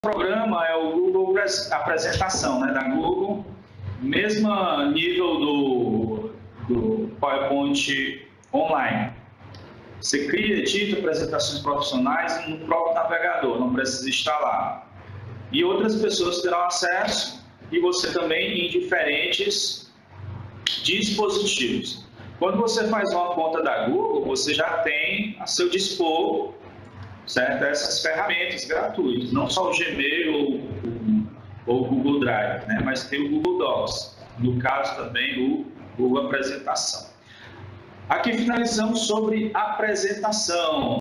programa é o Google Apresentação, né, da Google, mesmo nível do PowerPoint online. Você cria, edita apresentações profissionais no próprio navegador, não precisa instalar. E outras pessoas terão acesso, e você também em diferentes dispositivos. Quando você faz uma conta da Google, você já tem a seu dispor, certo? Essas ferramentas gratuitas, não só o Gmail ou o Google Drive, né? Mas tem o Google Docs, no caso também o Google Apresentação. Aqui finalizamos sobre apresentação.